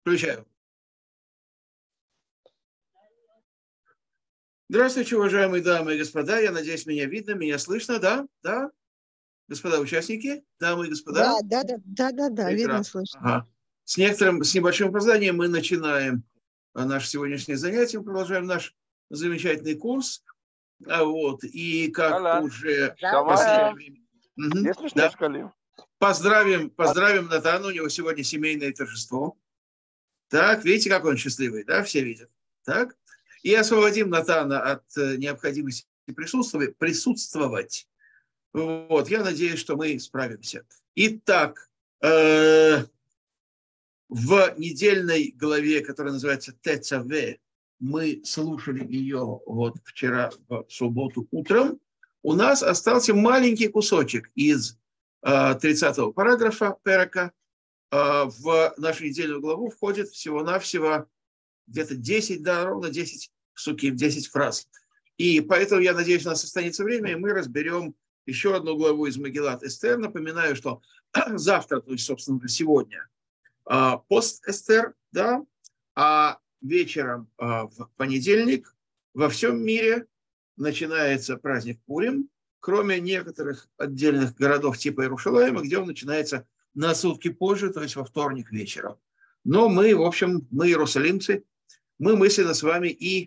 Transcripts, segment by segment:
Включаю. Здравствуйте, уважаемые дамы и господа. Я надеюсь, меня видно, меня слышно, да? Да? Господа участники, дамы и господа? Да, видно, слышно. Ага. С небольшим опозданием мы начинаем наше сегодняшнее занятие, мы продолжаем наш замечательный курс. И как уже в последнее время... Да. Поздравим Натану, у него сегодня семейное торжество. Так, видите, как он счастливый, да, все видят. Так, и освободим Натана от необходимости присутствовать. Я надеюсь, что мы справимся. Итак, в недельной главе, которая называется ТЦВ, мы слушали ее вчера в субботу утром. У нас остался маленький кусочек из 30-го параграфа Перека. В нашу недельную главу входит всего-навсего где-то 10, ровно 10 псуким, 10 фраз. И поэтому, я надеюсь, у нас останется время, и мы разберем еще одну главу из Мегилат Эстер. Напоминаю, что завтра, то есть, собственно, сегодня, пост Эстер, да, а вечером в понедельник во всем мире начинается праздник Пурим, кроме некоторых отдельных городов типа Иерушалаима, где он начинается на сутки позже, то есть во вторник вечером. Но мы, в общем, мы иерусалимцы, мы мысленно с вами и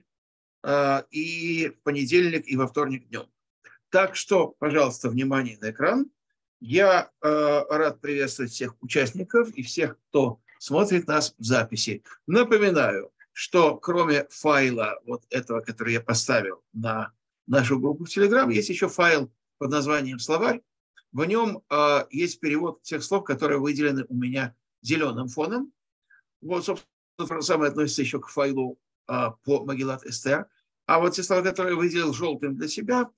в понедельник, и во вторник днем. Так что, пожалуйста, внимание на экран. Я рад приветствовать всех участников и всех, кто смотрит нас в записи. Напоминаю, что кроме файла этого, который я поставил на нашу группу в Telegram, есть еще файл под названием «Словарь». В нем есть перевод тех слов, которые выделены у меня зеленым фоном. Собственно, самое относится еще к файлу по Магилат Эстер. А те слова, которые я выделил желтым для себя,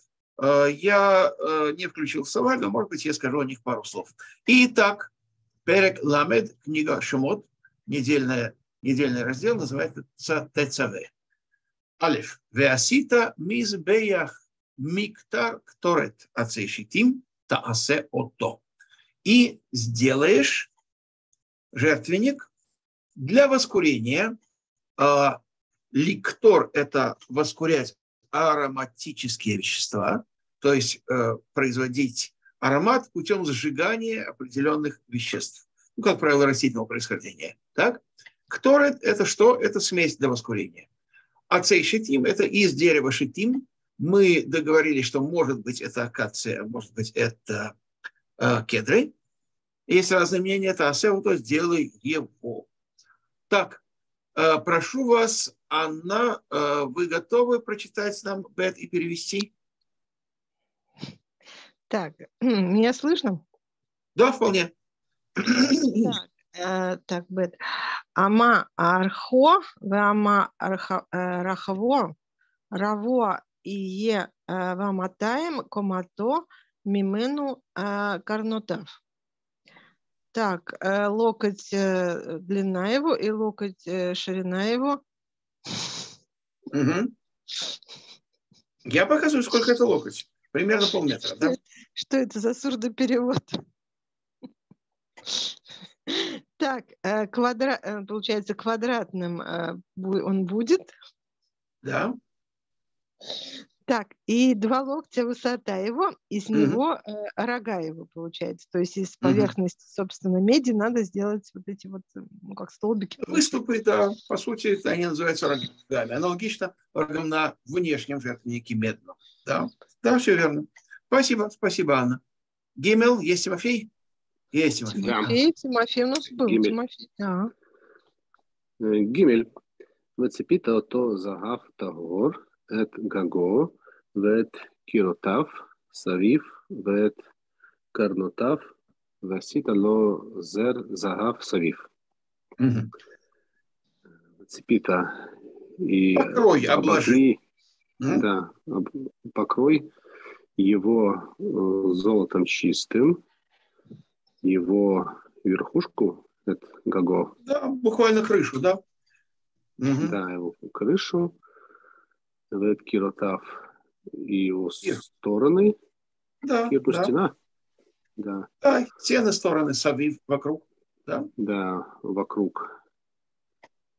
я не включил в словарь, но, может быть, я скажу о них пару слов. Итак, Перек Ламед, книга Шемот, недельный раздел, называется ТЦВ. Алеф. Веасита мизбеях миктар кторет ацейшитим таасе ото. И сделаешь жертвенник для воскурения. Ликтор – это воскурять ароматические вещества, то есть производить аромат путем сжигания определенных веществ. Как правило, растительного происхождения. Так? Кторет – это что? Это смесь для воскурения. Ацей шитим – это из дерева шитим. Мы договорились, что может быть это акация, может быть это кедры. Есть разные мнения, это асеу, то есть делай его. Так, прошу вас, Анна, вы готовы прочитать нам Бет и перевести? Так, меня слышно? Да, вполне. Так, Бет. Ама архо, вама рахаво, раво ие ваматаем комато мимену карнотав. Так, локоть длина его и локоть ширина его. Угу. Я показываю, сколько это локоть. Примерно полметра, да? Что это за сурдоперевод? Так, получается, квадратным он будет. Да. Так, и 2 локтя высота его, и с него рога его, получается. То есть из поверхности, собственно, меди надо сделать эти как столбики. Выступы, да, по сути, это они называются рогами. Аналогично рогам на внешнем жертвеннике медном. Да, все верно. Спасибо, Анна. Гимел, есть Тимофей? Есть Тимофей. Тимофей у нас был. Тимофей, да. Гимель. וציפית אותו זהב טהור, את גגו ואת קירותיו סביב ואת קרנותיו, ועשית לו זר זהב סביב. וציפית и обложи, да, покрой его золотом чистым, его верхушку, это гаго. Да, буквально крышу, да. Да, его крышу, вет киротав и его стороны, да, стена. Да. Да, стены, стороны, савив, вокруг. Да, да, вокруг.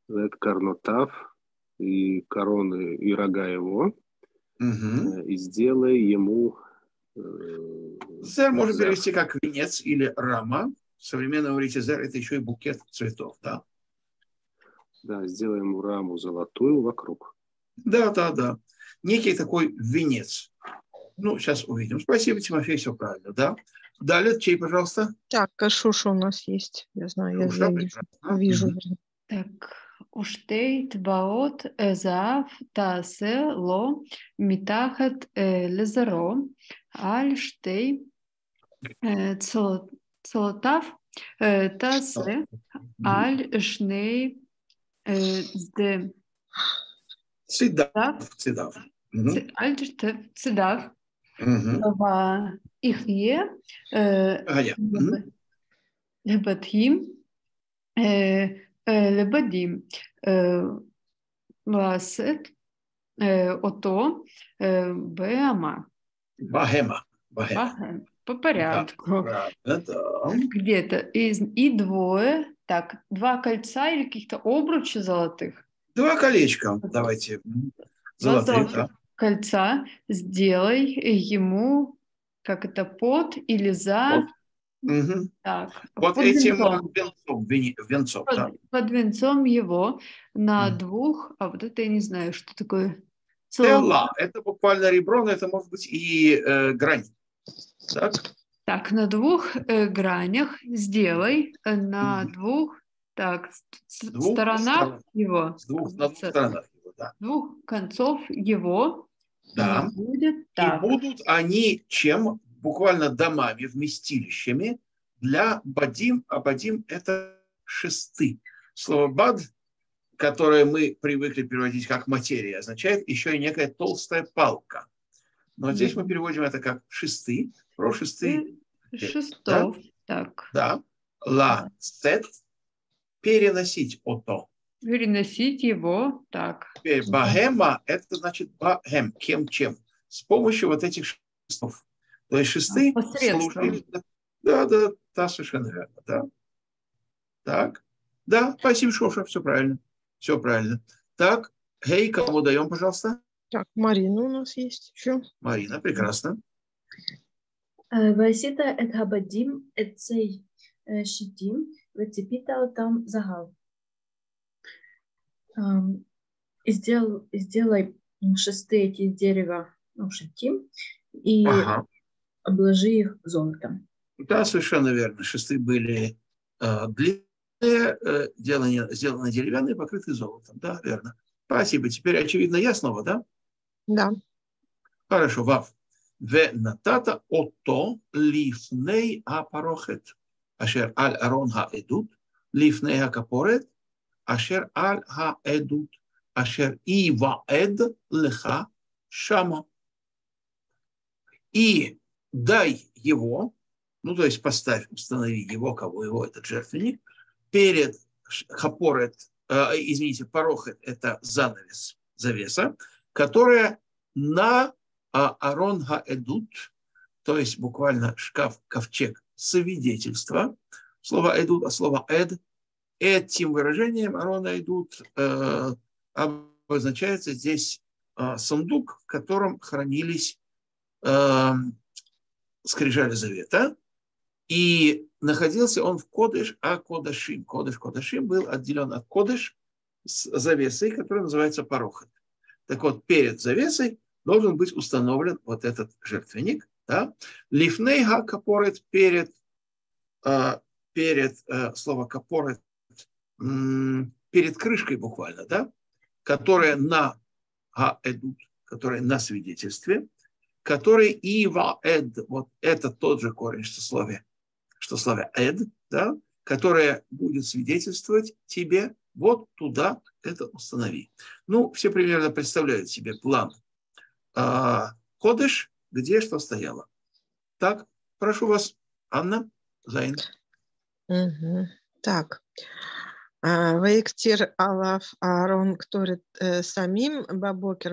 вет карнотав, и короны, и рога его, и сделай ему... Зер можно перевести как венец или рама. В современном иврите зер — это еще и букет цветов, да? Да, сделай ему раму золотую вокруг. Да. Некий такой венец. Ну, сейчас увидим. Спасибо, Тимофей, все правильно, да? Далее, чей, пожалуйста? Так, Шуша у нас есть. Я знаю, Шуша, я вижу. Так, уштей тбаот зав тасе ло митахат лезаро аль штей цолотав тасе аль шней зде Цидав. аль цидав ихе лебатхим лебадим ласет ото беама. Бахема. По порядку. Да. Где-то. И двое. Так, 2 кольца или каких-то обручей золотых. 2 колечка. Давайте. Золотых, да. Кольца. Сделай ему, как это, под или за... Так, вот под этим венцом. Да. Под венцом его на 2, а вот это я не знаю, что такое. Телла. Это буквально ребро, но это может быть и грань. Так, на 2 гранях сделай, на 2 сторонах его. На 2 сторонах его, да. 2 концов его. Да. Будет так. И будут они чем? Буквально домами, вместилищами для бадим, а бадим — это шесты. Слово бад, которое мы привыкли переводить как материя, означает еще и некая толстая палка. Но здесь мы переводим это как шесты, про шесты. Шестов, да? Так. Да. Ла сет — переносить ото. Переносить его, так. Теперь бахема — это значит бахем, чем. С помощью вот этих шестов. То есть шесты служили... Да, совершенно верно, да. Так, да, спасибо, Шоша, все правильно. Так, кому даем, пожалуйста? Так, Марина у нас есть еще. Марина, прекрасно. ועשית את הבדים עצי שיטים וציפית אותם זהב. Сделай шесты эти дерева шитим и обложи их золотом. Да, совершенно верно. Шесты были длинные, сделаны деревянные, покрытые золотом. Да, верно. Спасибо. Теперь, очевидно, я снова, да? Да. Хорошо, Вав. ונתת אותו לפני הפרוכת, אשר על ארון העדות, לפני הכפורת, אשר על העדות, אשר ייוועד לך шама. И дай его, ну то есть установи его, кого его, этот жертвенник, перед хапорет, парохет, это занавес, завеса, которая на Арон Ха-Эдут, то есть буквально шкаф, ковчег свидетельства. Слово Эдут, а слово Эд, этим выражением Арон Ха-Эдут обозначается здесь сундук, в котором хранились скрижали завета, и находился он в Кодеш а-Кодашим. Кодеш-Кодашим был отделен от Кодеш с завесой, которая называется Парохет. Так вот, перед завесой должен быть установлен вот этот жертвенник. Да? Лифней ха-капорет перед слово капорет, перед крышкой буквально, да? Которая на ха-эдут, которая на свидетельстве, который ива-эд, вот это тот же корень, что в слове эд, да? Которая будет свидетельствовать тебе, вот туда это установи. Ну, все примерно представляют себе план Кодеш, где что стояло. Так, прошу вас, Анна Зайн. Так. Ваиктир Алаф Аарон Кторит Самим Бабокер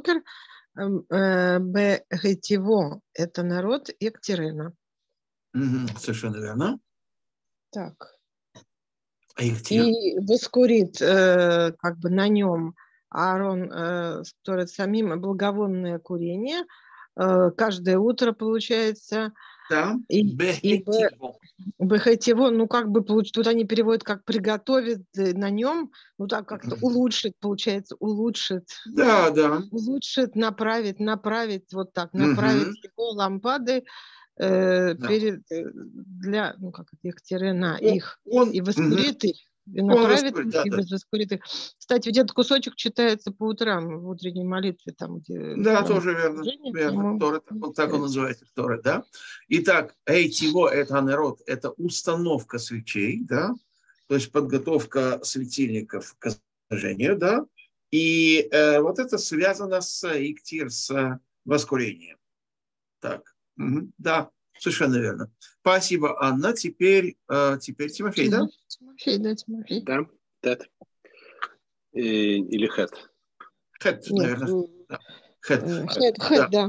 Бегетиво. Это народ Ектирена. Совершенно верно. Так. и воскурит как бы на нем Аарон, который самим благовонное курение, каждое утро получается. Да, Бехетиво, ну как бы тут они переводят как приготовит на нем, ну так как-то улучшит, получается, улучшит. Да, да. Улучшит, направит вот так, направить его лампады перед, для, ну как это, их тире на их, и воскурит их. И направит их, и воскурит их. Кстати, ведь этот кусочек читается по утрам в утренней молитве. Там, где да, тоже верно. Торы, так он называется, Торы, да. Итак, эйтиво – это анерот, это установка свечей, да, то есть подготовка светильников к зажжению, да, и вот это связано с иктир, с воскурением. Так, да, совершенно верно. Спасибо, Анна. Теперь Тимофей, да? Тимофей. Да, тет. Или хэт. Хэт, наверное. Да. Хэт, да.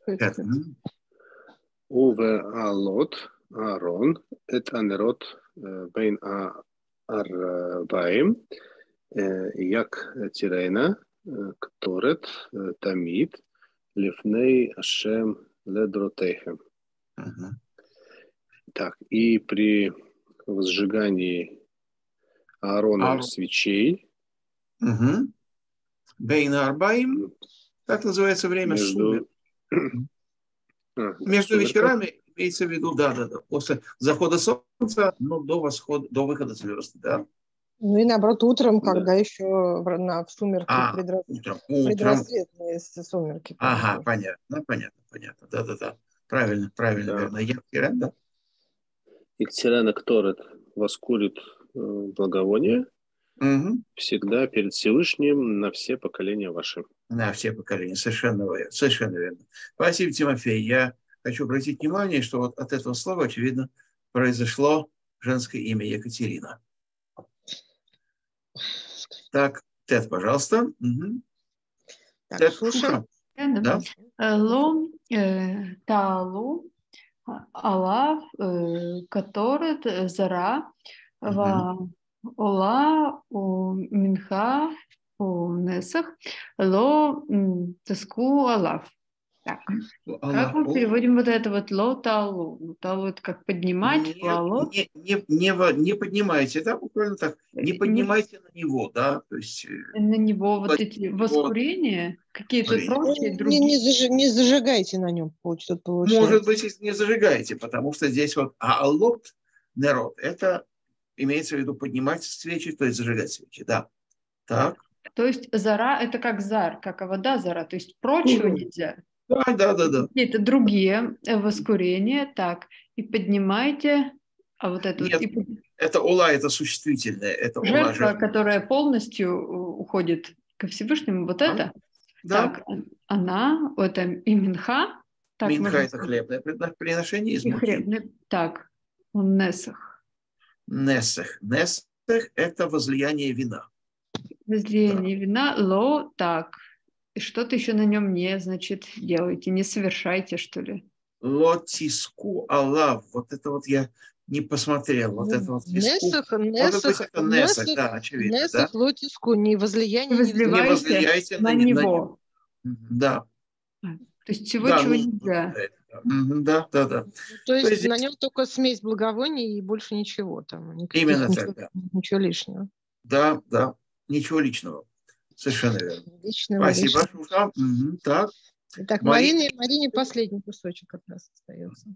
Уве алот Аарон, это анерот бейн арбаим, як тирейна, кторет тамид, лифней ашем ледротейхем. Так, и при возжигании Аароновых свечей бейн арбаим, как называется время сумерек. Между вечерами имеется в виду, да, после захода солнца, но до выхода звезд, да. Ну и наоборот, утром, когда еще в сумерки предрассветные сумерки. Ага, понятно. Да. Правильно, верно. Яктирен, да. Иктирена, который воскурит благовоние, всегда перед Всевышним на все поколения ваши. На все поколения, совершенно верно. Спасибо, Тимофей. Я хочу обратить внимание, что вот от этого слова, очевидно, произошло женское имя Екатерина. Так, Тед, пожалуйста. Так, Тед, слушаем. Да? Ло талу алав который зара ола у минха у несах ло таску алав. Так. Как мы переводим вот это вот ло талу? Талу это как поднимать, лало. Не поднимайте, да, буквально так. Не поднимайте на него, да, то есть. На него вот эти воскурения, какие-то прочие другие. Не зажигайте на нем, получается. Может быть, если не зажигаете, потому что здесь вот алот нерот, это имеется в виду поднимать свечи, то есть зажигать свечи, да. Так. То есть зара это как зар, как вода зара, то есть прочего нельзя. Да. Какие-то другие воскурения, так, и поднимайте, а вот это Нет, вот... это ола, это существительное, это жертва, которая полностью уходит ко Всевышнему, вот это, да. так, она, это и минха, так минха это хлебное приношение из муки. Хлебное, так, он несах. Несах это возлияние вина. Возлияние вина, ло, так. И что-то еще на нем не, значит, делайте, не совершайте, что ли. Лотиску алав. Вот это вот я не посмотрел. Вот это вот Несах, да, очевидно. Несах, лотиску, не возлияние, не возливайте на него. Да. То есть всего, чего нельзя. Да. То есть на нем только смесь благовоний и больше ничего там. Именно так, да. Ничего лишнего. Да, ничего личного. Совершенно верно. Спасибо, Шуша. Так. Итак, Марине последний кусочек от нас остается.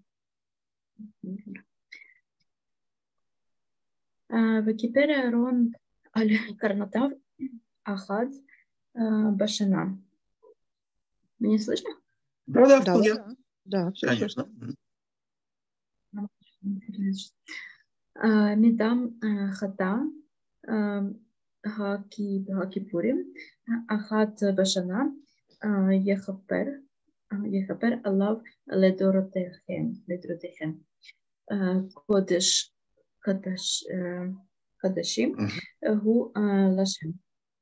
וכיפר אהרון על קרנותיו אחת בשנה. Меня слышно? Да, все конечно. מדם חטא הכיפורים אחת בשנה יכפר עליו לדורותיכם. קודש חדשים הוא לשם.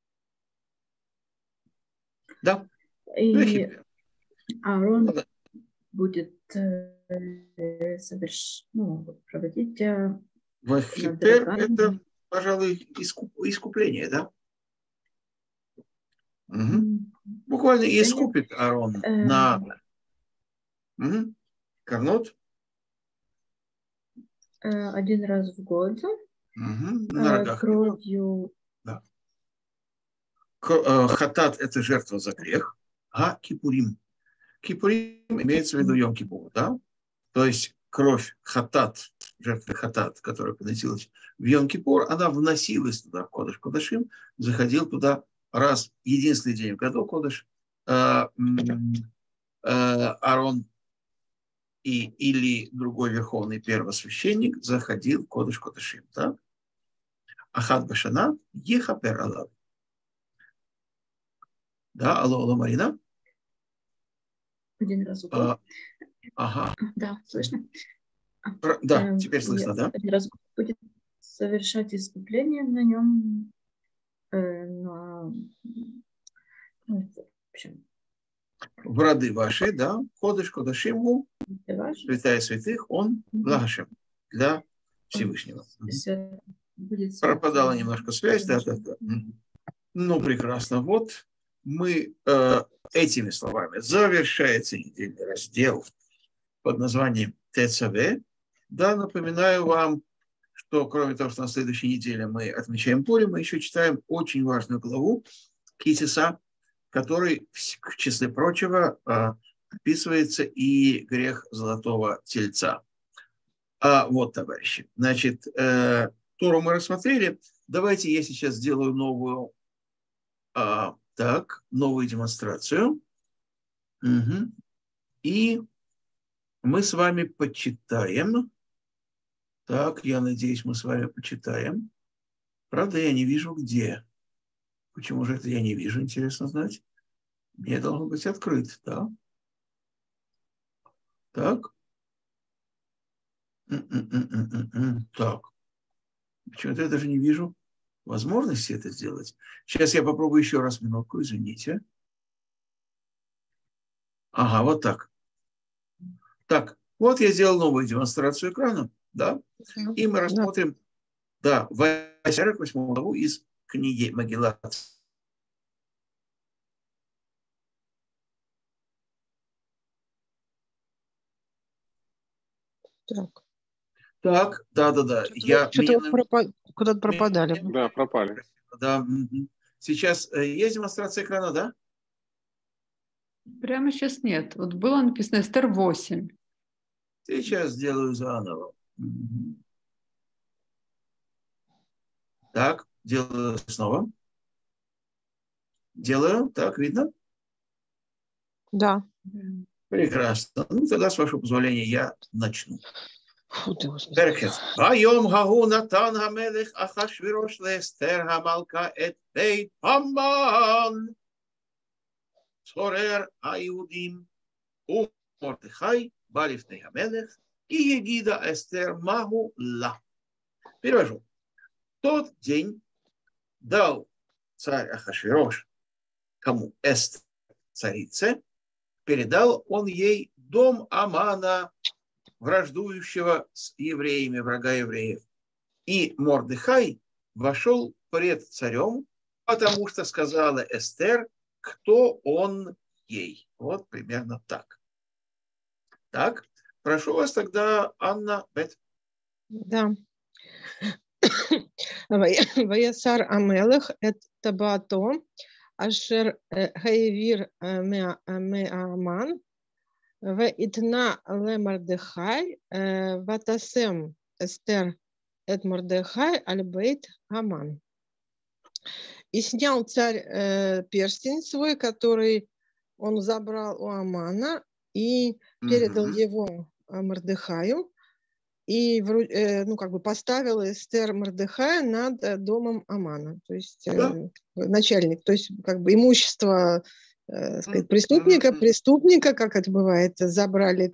Да. И Аарон будет проводить Вахипер пожалуй, искупление, да? Угу. Буквально искупит Аарон на карнот. Один раз в год. На рогах. Кровью. Да. Хатат – это жертва за грех, а кипурим. Кипурим имеется в виду Йом-Кипур, да? То есть кровь хатат, жертвы хатат, которая приносилась в Йом-Кипур, она вносилась туда, в Кодеш Кодашим, заходил туда раз, единственный день в году Кодеш, Аарон или другой верховный первосвященник заходил в Кодеш Кодашим, да? Ахат башана ехапер алав. Да, алло, Марина? Один раз в год. Ага. Да, слышно? Да, теперь слышно, да? Один раз в год будет совершать искупление на нем. В общем. В роды ваши, да, Кодеш Кодашиму, святая святых, он Лагашем, для Всевышнего. Пропадала немножко связь, да. Ну, прекрасно. Вот мы этими словами завершается недельный раздел под названием ТЦВ. Да, напоминаю вам, что кроме того, что на следующей неделе мы отмечаем Пурим, мы еще читаем очень важную главу Китиса, в которой, в числе прочего, описывается и грех золотого тельца. Вот, товарищи, значит, Тору мы рассмотрели. Давайте я сейчас сделаю новую демонстрацию. Угу. И мы с вами почитаем. Так, я надеюсь, мы с вами почитаем. Правда, я не вижу, где. Почему же это я не вижу, интересно знать. Мне должно быть открыт, да? Так. Так. Почему-то я даже не вижу возможности это сделать. Сейчас я попробую еще раз, минутку, извините. Ага, вот так. Так, вот я сделал новую демонстрацию экрана, да? И мы рассмотрим, да, 48 главу из книги Магилат. Так, да. Куда-то пропадали. Да, пропали. Да. Сейчас есть демонстрация экрана, да? Прямо сейчас нет. Вот было написано Эстер 8. Сейчас сделаю заново. Так, делаю снова. Делаю. Так, видно? Да. Прекрасно. Ну, тогда, с вашего позволения, я начну. Вайом гагу натан хамелех Ахашвирош леэстер хамалка эт бейт Аман цорер היהודים ומרדכי בא לפני המלך כי הגידה אסתר מהו לה. Перевожу. Тот день дал царь Ахашвирош, кому Эстер, царице, передал он ей дом Амана, враждующего с евреями, врага евреев. И Мордехай вошел пред царем, потому что сказала Эстер, кто он ей. Вот примерно так. Так, прошу вас тогда, Анна Бет. Да. Ваясар Амелех эт табато ашер хаевир меаман ואיתנה למרדכי ותשם אסתר את מרדכי על бейт Аман. И снял царь перстень свой, который он забрал у Амана, и передал его Мордехаю, и поставил Эстер Мордехая над домом Амана, то есть начальник, то есть имущество преступника, как это бывает, забрали,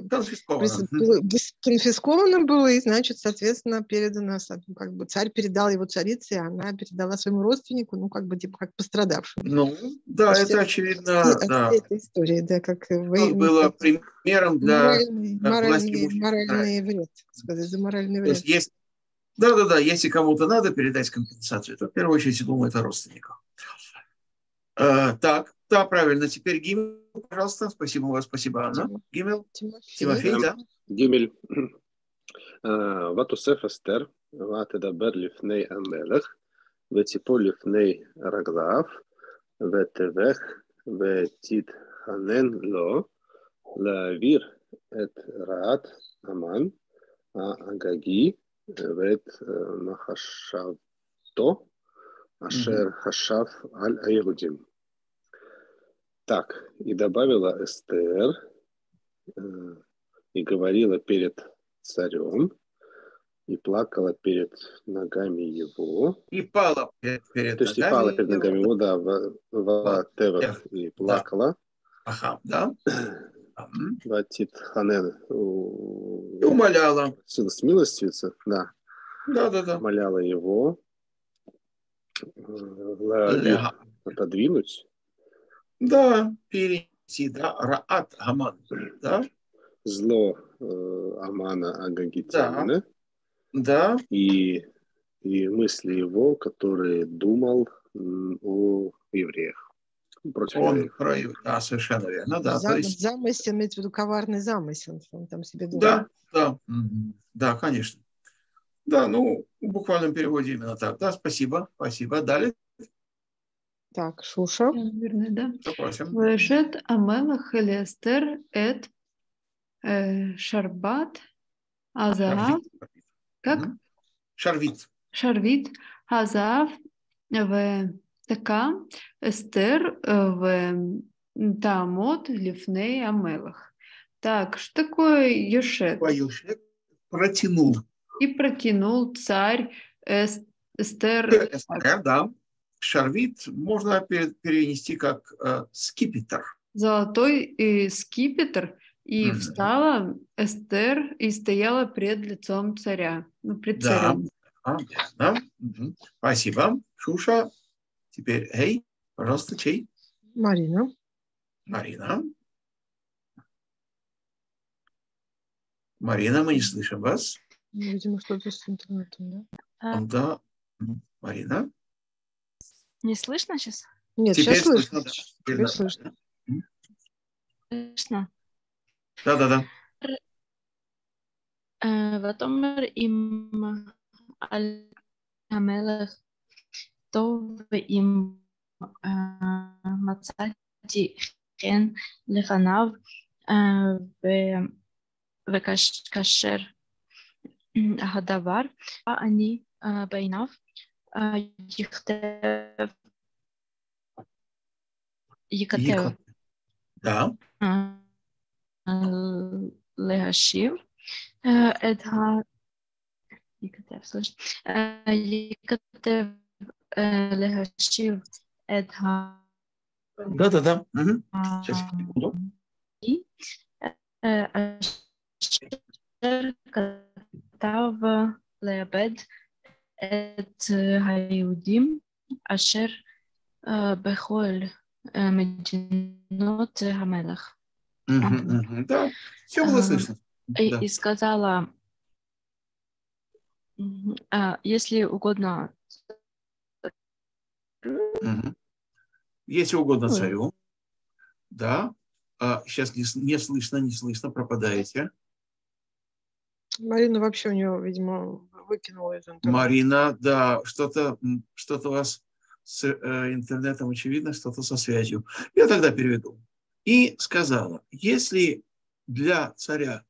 конфисковано было, и, значит, соответственно, передано, царь передал его царице, и она передала своему родственнику, как пострадавшему. Ну, да, это есть, очевидно, да. Эта история, да, как было примером для моральный вред, сказать, за моральный вред. То есть Да, если кому-то надо передать компенсацию, то в первую очередь, я думаю, это родственникам. Так, да, правильно. Теперь Гимел, пожалуйста. Спасибо вам, спасибо, Анна. Гимел. Тимофей, да. Гимель. ותוסף אסתר, ותדבר לפני המלך, ותיפול לפני רגליו, ותבך, ותתחנן לו, להעביר את רעת המן האגגי, ואת מחשבתו, אשר חשב על היהודים. Так, и добавила Эстер, и говорила перед царем, и плакала перед ногами его. И пала перед То есть и пала перед ногами его, да, в Тевах, и плакала. Ага, да. Ватит Ханен. И умоляла. Смилостивиться, да. Да. Умоляла его отодвинуть. Да, перейти, да, Раат Аман, да. Зло Амана Агагитянина. Да. И мысли его, которые думал о евреях. Он про да, совершенно верно, да. Замысел, имеется в виду коварный замысел, он там себе думал. Да, конечно. Да, ну, в буквальном переводе именно так. Да, спасибо. Далее. Так, Шуша. Верно, да. Попросим. Вешет Амелах Элестер эт Шарбат Азав. Как? Шарвит Азав в така Эстер в Таамот Лифней Амелах. Так, что такое Йошет? Йошет протянул. И протянул царь Эстер. Эстер, да. Шарвит можно перенести как скипетр. Золотой скипетр. И встала Эстер и стояла пред лицом царя. Пред царем. Да. Спасибо. Шуша. Теперь, пожалуйста, чей? Марина. Марина, мы не слышим вас. Видимо, что-то с интернетом, да? Да. Марина. Не слышно сейчас? Нет, теперь сейчас слышно. Да. Теперь слышно. Слышно? Да. ותאמר אם על המלך טוב אם מצאתי חן לפניו וכאשר הדבר אני בעיניו ייכתב להשיב את ייכתב להשיב את Да. Сейчас, секунду. אשר כתב לאבד את היהודים אשר בכל מדינות המלך. Да, все было слышно. И сказала, если угодно. Если угодно царю. Да. Сейчас не слышно, пропадаете. Марина вообще у нее, видимо, выкинула из интернета. Марина, да, что-то у вас с интернетом, очевидно, что-то со связью. Я тогда переведу. И сказала, если для царя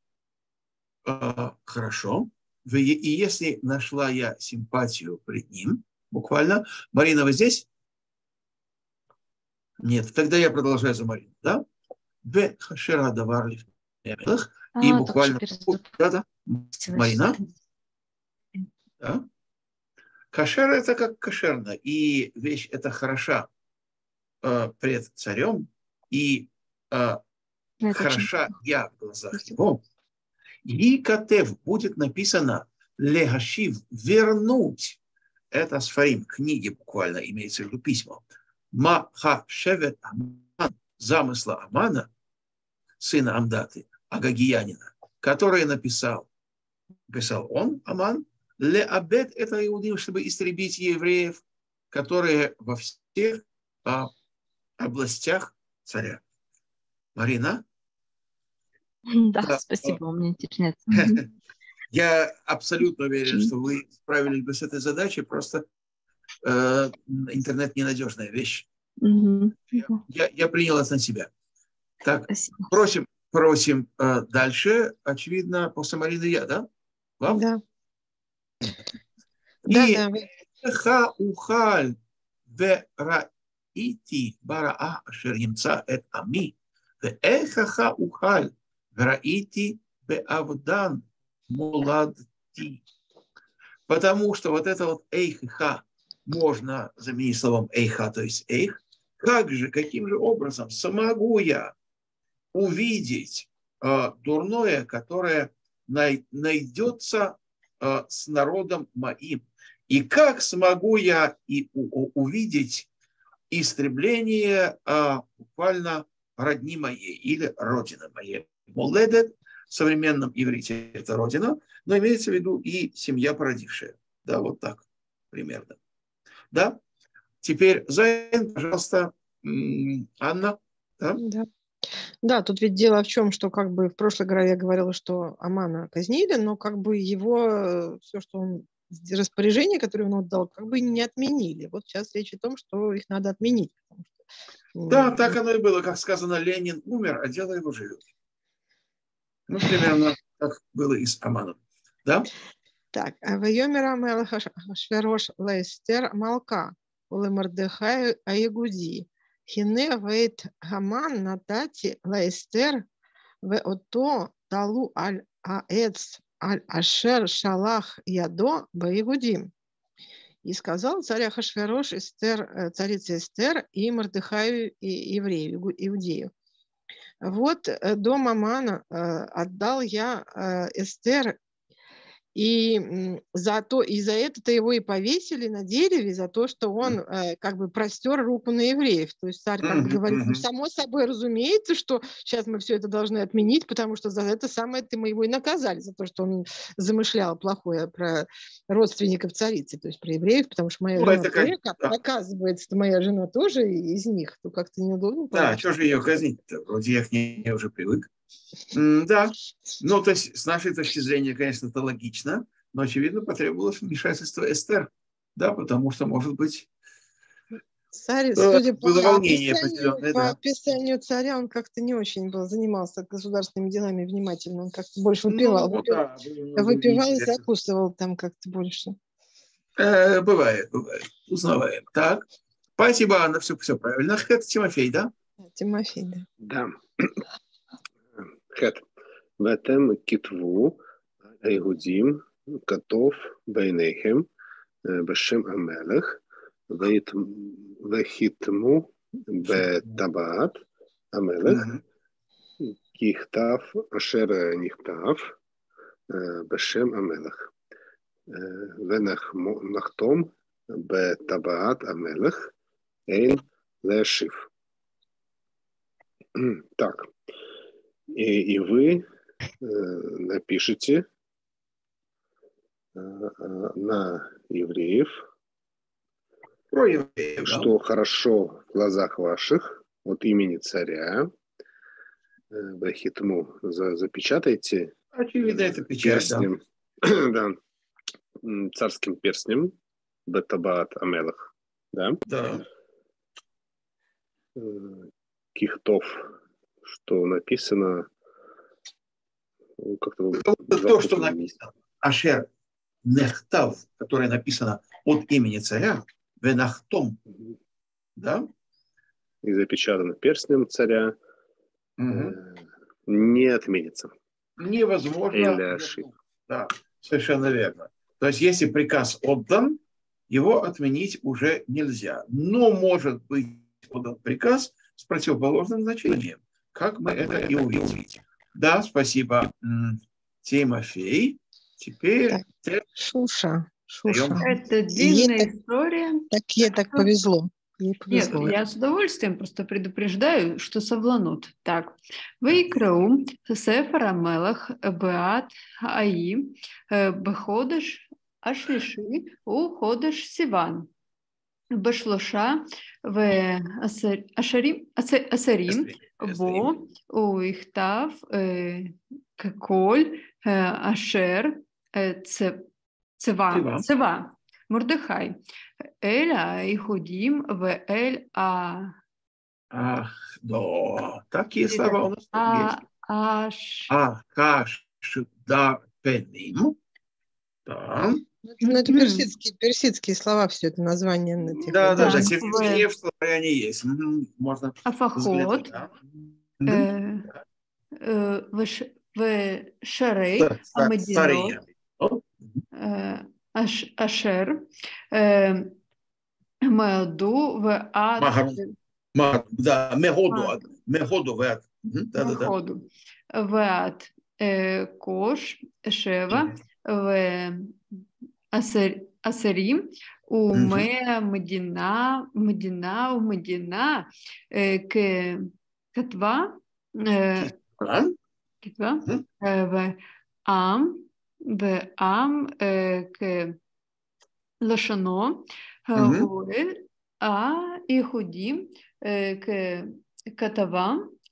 хорошо, и если нашла я симпатию пред ним, буквально, Марина, вы здесь? Нет, тогда я продолжаю за Мариной, да? И буквально... Да. Марина? Да. Кошер – это как кошерно, и вещь эта хороша пред царем, и хороша я в глазах его. И катев будет написано легашив, вернуть. Это сфаим, книги буквально, имеется в виду письма. Маха шевет Аман, замысла Амана, сына Амдаты, агагиянина, который написал он, Аман, Леабет это иудеи, чтобы истребить евреев, которые во всех областях царя. Марина? Да, спасибо, у меня интернет. Я абсолютно уверен, что вы справились бы с этой задачей, просто интернет ненадежная вещь. Я принял это на себя. Так, Спасибо. просим дальше. Очевидно, после Марины я, да? Вам? Да. И ха ухаль вераити бараа ашер ямца эт ами веэха ухаль вераити беавдан муладти. Потому что вот это вот эйх и ха можно заменить словом эйха, то есть эйх. Каким же образом смогу я увидеть дурное, которое найдется с народом моим? И как смогу я увидеть истребление буквально родни моей или родины моей? Моледет в современном иврите это родина, но имеется в виду и семья породившая. Да, вот так примерно. Да? Теперь Зайн, пожалуйста, Анна. Да? Да, тут ведь дело в чем, что как бы в прошлой главе я говорила, что Амана казнили, но как бы его, все, что он, распоряжение, которое он отдал, как бы не отменили. Вот сейчас речь о том, что их надо отменить. Да, так оно и было, как сказано, Ленин умер, а дело его живет. Ну, примерно так было и с Аманом. Да? Так, «Вайомер амелех Ашверош лейстер малка, уле Мордехай аягуди, хине вейт Гаман натати лейстер веото талу аль аэц аль ашер шалах ядо баягудим». И сказал царь Ахашверош Эстер, царица Эстер и Мордехаю и еврею, иудею: «Вот дом Амана отдал я Эстер, и за это его и повесили на дереве, за то, что он как бы простер руку на евреев». То есть царь как бы говорит: ну, само собой разумеется, что сейчас мы все это должны отменить, потому что за это самое-то мы его и наказали, за то, что он замышлял плохое про родственников царицы, то есть про евреев, потому что моя жена тоже, оказывается, моя жена тоже из них, то как-то неудобно. Да, что же ее казнить-то? Вроде я к ней уже привык. Да, ну, то есть с нашей точки зрения, конечно, это логично, но, очевидно, потребовалось вмешательство Эстер, да, потому что, может быть, царь, судя по описанию, описанию царя, он как-то не очень занимался государственными делами внимательно, он как-то больше выпивал, выпивал и закусывал там как-то больше. Бывает, узнаваем. Так, спасибо, Анна, все правильно. Это Тимофей, да? Тимофей, да. Да. ח' ואתם כתבו היהודים כתוב ביניכם בשם המלך והחתמו בטבעת המלך ככתב אשר נכתב בשם המלך ונחתום בטבעת המלך אין להשיב. Так. И вы напишите на евреев, что хорошо в глазах ваших от имени царя, Бахитму, запечатайте перстнем, да, царским перстнем, Бетабаат Амелах, да? Да. Кихтов, что написано, как-то то, что написано, Ашер Нехтав, которое написано от имени царя, Венахтом, да? И запечатано перстнем царя, не отменится. Невозможно. Да, совершенно верно. То есть, если приказ отдан, его отменить уже нельзя. Но может быть отдан приказ с противоположным значением, как мы это и увидим. Да, спасибо, Тимофей. Теперь... Шуша. Это длинная история. Ей так повезло. Нет, я с удовольствием просто предупреждаю, что совланут. Так, Вайкрау, Сефер Амелах, Беат, Аи, Беходыш, השלישי הוא חודש סיוון. בשלושה ועשרים בו הוא יכתב ככל אשר צבא מרדכי אל היהודים ואל Ах, да, такие слова у нас есть. Кашдарпеним. Да. Ну, это персидские слова, все это название. Да, те в словаре они есть. Можно Афахот, ושרי המדינות, אשר מעדו ועד... Да, מהודו ועד. ועד כוש, שבע, ועשרים, ומדינה ככתבה, ועם כלשונו, היהודים ככתבה,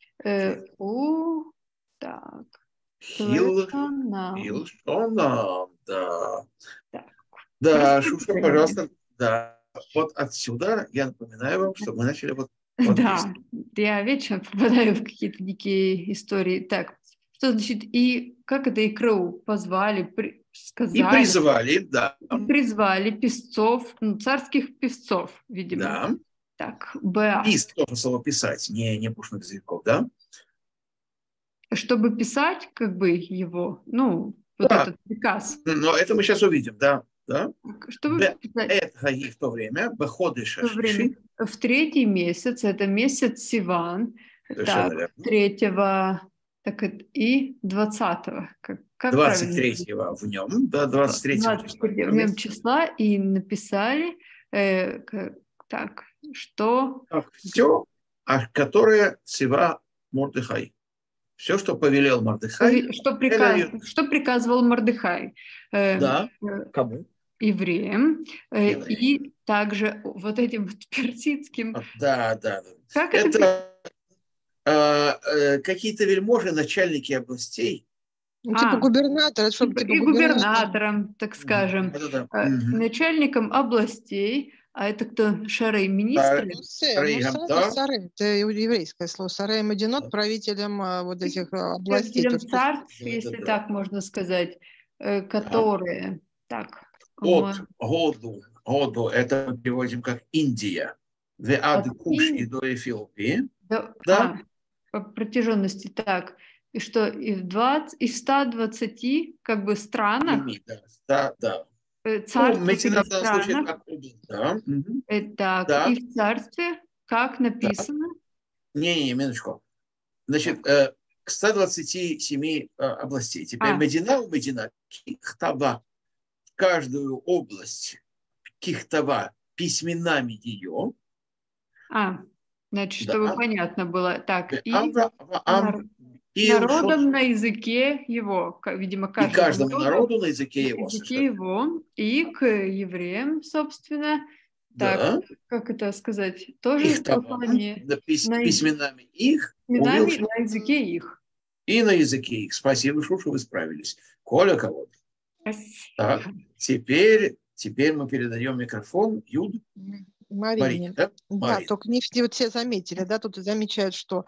Хилшонам, да. Да, Шуша, пожалуйста, да. Вот отсюда я напоминаю вам, что мы начали вот... Да, я вечно попадаю в какие-то дикие истории. Так, что значит, и как это икру позвали, сказали? И призвали, да. И призвали певцов, царских певцов, видимо. Да. Так, Б. Пис, тоже слово писать, не пушных языков, да? Чтобы писать, как бы, его, ну, вот да. этот приказ. Но это мы сейчас увидим, да. Чтобы писать. В то время, в третий месяц, это месяц Сиван, так, 3-го, так, и 20-го. Как 23-го в нем, да, 23-го в нем числа, и написали, так, что... Все, которое цива Мордехай. Все, что повелел Мордехай. Что приказывал Мордехай. Да, кому? Евреям. И также вот этим вот персидским... Да. Как это какие-то вельможи, начальники областей. Типа губернатора. И губернатором, так скажем. Начальником областей. А это кто? Шарей, министр? Сарей, это еврейское слово. Сарей Мадинот, правителем вот этих областей. Правителем царств, если так можно сказать, которые... Так. Году, это мы переводим как Индия. От Куш и до Эфиопии. Да. По протяженности так. И что, и в 120 как бы странах? Да. Царстве так, и в царстве, как написано? Не, минуточку. Значит, к 127 областей. Теперь Медина, Кихтава, каждую область Кихтава письменами ее. Значит, чтобы понятно было. Так, и народом на языке его, видимо, каждому народу на языке его. И к евреям, собственно, так, как это сказать, тоже послание письменами их, на языке их. И на языке их. Спасибо, Шуша, вы справились. Коля кого-то. Так, теперь мы передаем микрофон Юду. Марине. Да, только не вот все заметили, да, тут замечают, что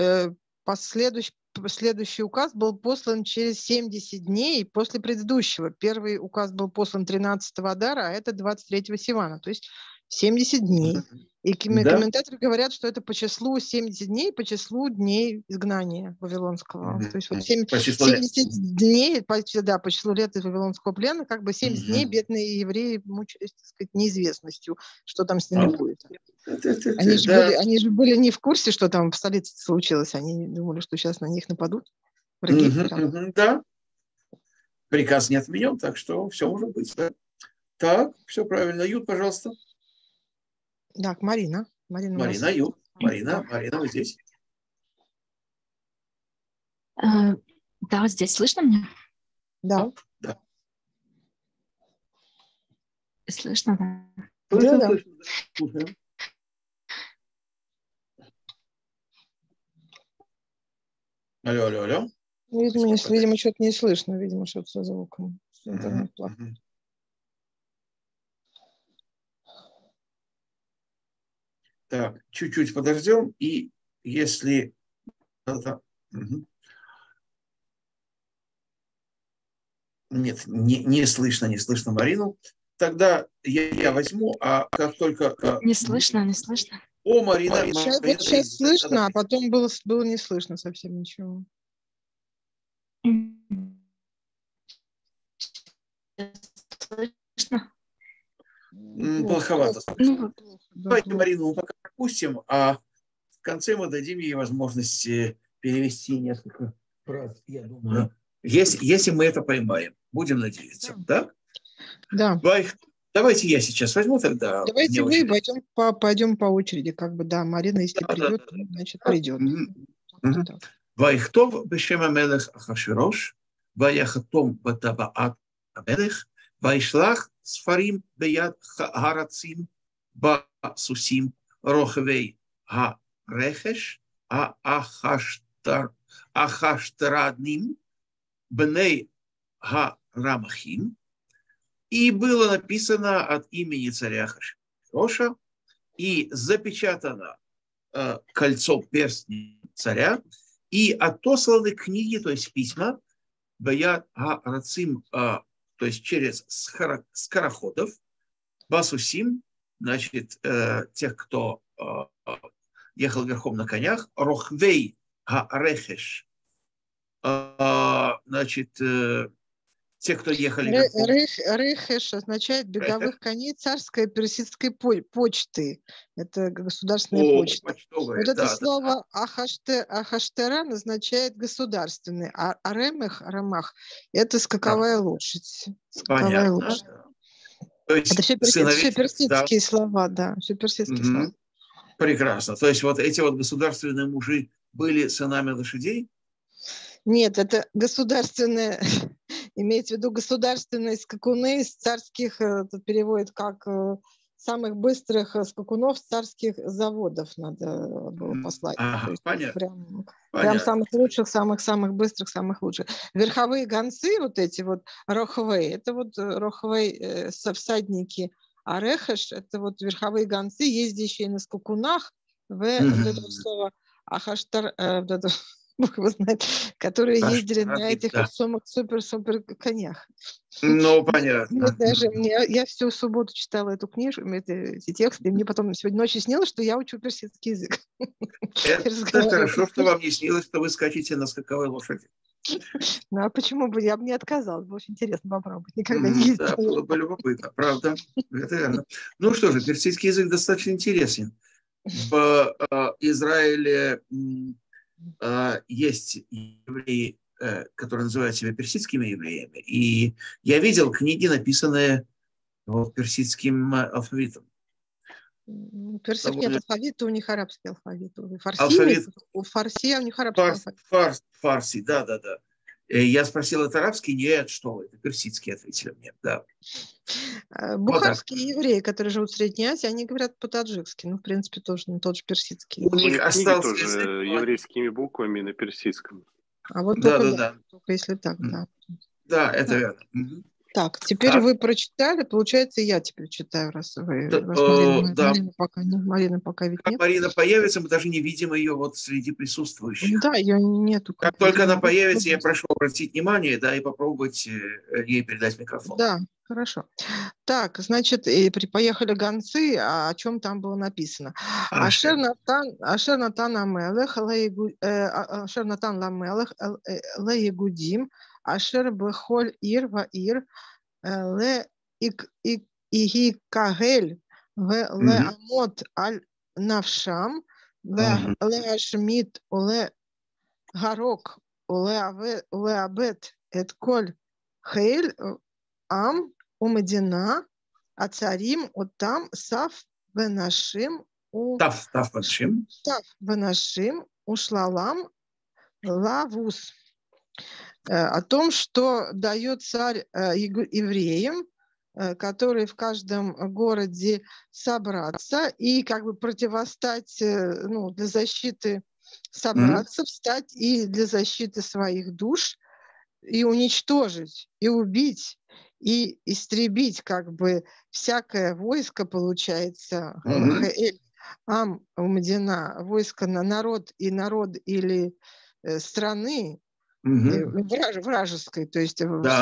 следующий указ был послан через 70 дней после предыдущего. Первый указ был послан 13-го Адара, а это 23-го Сивана, то есть 70 дней. И комментаторы говорят, что это по числу 70 дней, по числу дней изгнания Вавилонского. То есть вот 70 дней, по числу лет из Вавилонского плена, как бы 70 дней бедные евреи мучились, так сказать, неизвестностью, что там с ними будет. Они же были не в курсе, что там в столице случилось. Они думали, что сейчас на них нападут враги. Да. Приказ не отменен, так что все может быть. Да. Так, все правильно. Юд, пожалуйста. Так, Марина, Юд. Марина, вы здесь? Да, здесь слышно меня? Да. Слышно, да? Слышно, Да. слышно, да. Слушаем. Алло, алло, алло. Видимо, что-то не слышно, видимо, что-то со звуком. Интернет плохо. Так, чуть-чуть подождем, и если... Нет, не слышно Марину. Тогда я возьму, а как только... Не слышно. О, Марина. Сейчас слышно, а потом было не слышно совсем ничего. Слышно? Плоховато. Давайте Да, Марину пока пропустим, а в конце мы дадим ей возможность перевести несколько фраз, я думаю. Если мы это поймаем, будем надеяться. Да? Да. Давайте я сейчас возьму тогда. Давайте вы пойдем по очереди, как бы, да, Марина, если придет, значит, придет. ויכתוב בשם המלך אחשוורוש, ויחתום בטבעת המלך, וישלח ספרים ביד הרצים בסוסים רוכבי הרכש, האחשתרנים, בני הרמחים, и было написано от имени царя Ахашвироша, и запечатано кольцо перстня царя, и отосланы книги, то есть письма, Баяд Га-Рацим, то есть через скороходов, Басусим, значит, тех, кто ехал верхом на конях, Рохвей Га-Рехеш, значит, те, кто ехали верхом. Рехеш означает беговых коней царской персидской почты. Это государственная почта. Почтовая, вот это слово Ахаштеран означает государственный, а Рамах – это скаковая лошадь. Скаковая лошадь. То есть это все персидские слова, да, все персидские слова. Прекрасно. То есть вот эти вот государственные мужи были сынами лошадей? Нет, это государственное, имеется в виду государственные скакуны из царских, это переводит как самых быстрых скакунов с царских заводов надо было послать. Ага, понятно. Прям самых лучших, самых быстрых, самых лучших. Верховые гонцы, вот эти вот рохвей, это вот рохвей всадники, а рехеш, это вот верховые гонцы, ездящие на скакунах, вот это слово ахаштар, вот это, Бог его знает, которые ездили на этих вот супер конях. Ну, понятно. Я всю субботу читала эту книжку, эти тексты, и мне потом сегодня ночью снилось, что я учу персидский язык. Это хорошо, что вам не снилось, что вы скачете на скаковой лошади. Ну, а почему бы? Я бы не отказалась. Было очень интересно попробовать. Никогда не ездила. Да, было бы любопытно, правда. Это верно. Ну что же, персидский язык достаточно интересен. В Израиле есть евреи, которые называют себя персидскими евреями. И я видел книги, написанные персидским алфавитом. Персидский алфавит, у них арабский алфавит. У фарси, у них арабский алфавит. Фарси, да. Я спросил, это арабский? Нет, что вы, это персидский, ответили мне, да. Бухарские евреи, которые живут в Средней Азии, они говорят по-таджикски, в принципе, тоже тот же персидский. У них остался тоже еврейскими буквами на персидском. А вот только если так, да. Да, это верно. Так, теперь вы прочитали, получается, я теперь читаю, раз вы... Марина пока ведь нет. Марина появится, мы даже не видим ее вот среди присутствующих. Да, ее нету. Как только она появится, я прошу обратить внимание, да, и попробовать ей передать микрофон. Да, хорошо. Так, значит, поехали гонцы, о чем там было написано. Ашер Натан Ламелех Лаегудим, Ашер Бехоль Ир Ваир, Ле Игикагель, Ле Амот Аль Навшам, Ле Ашмит, Ле Гарок, Ле Абет Эт Коль Хейль, Ам Умадина, Ацарим, Утам, Сав Бенашим, Тав Бенашим, Ушлалам, Лавус. О том, что дает царь евреям которые в каждом городе собраться и как бы противостать, ну, для защиты собраться, встать и для защиты своих душ, и уничтожить, и убить, и истребить как бы всякое войско, получается, Ам Умдина, войско на народ или страны вражеской, то есть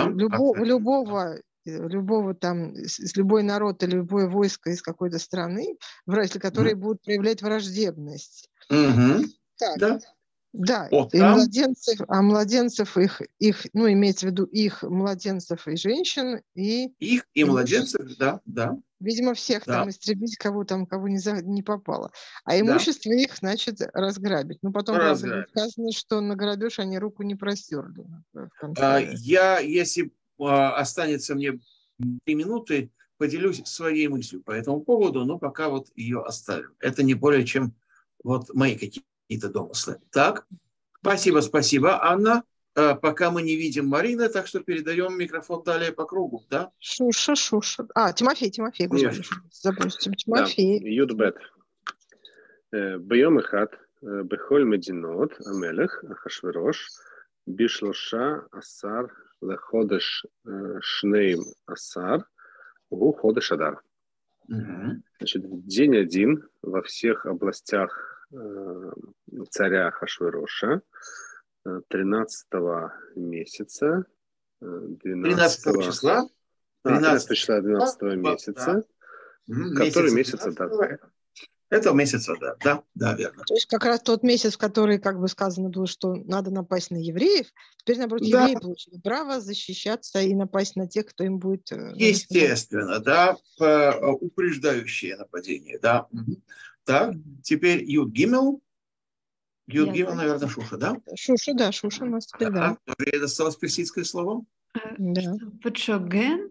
любого там, любой народ или любое войско из какой-то страны, которые будут проявлять враждебность. Так. Да. Да, и младенцев их, ну, имеется в виду их младенцев и женщин, и младенцев, да. Видимо, всех там истребить, кого не попало. А имущество их, значит, разграбить. Ну, потом, правда, будет сказано, что на грабеж они руку не простерли. Если останется мне 3 минуты, поделюсь своей мыслью по этому поводу, но пока вот ее оставим. Это не более чем вот мои какие-то домыслы. Так, спасибо, Анна. Пока мы не видим Марины, так что передаем микрофон далее по кругу, да? Шуша. Тимофей, запустим. Тимофей. Юдбет. Бьем эхат, бехоль мединот, амелех, Ахашвирош, бишлоша, асар, леходеш, шнейм, асар, гу ходеш адар. Значит, день один во всех областях царя Ахашвироша, 13 месяца, 13 числа? 13 числа 12 месяца. Который месяц Адар? Это месяц Адар, да, верно. То есть как раз тот месяц, в который, как бы сказано было, что надо напасть на евреев, теперь, наоборот, евреи получили право защищаться и напасть на тех, кто им будет... Естественно, да, упреждающее нападение, да. Так, теперь Юд Гимел. Юд Гимел, наверное, Шуша, да? Шуша у нас теперь, да. Тоже досталось персидское слово? Да. Пачоген,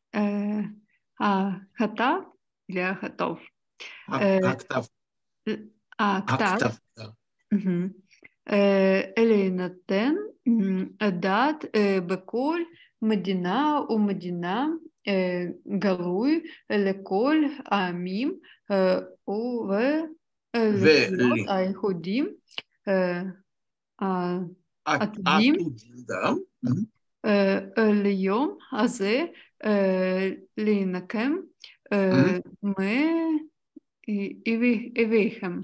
хатав или ахатов? Актав. Актав. Элейнатен, дат, беколь, медина, у медина, галуй, леколь, амим, у лехлот, айхудим, атудим, льем, азе, линакем, мы Ивейхем.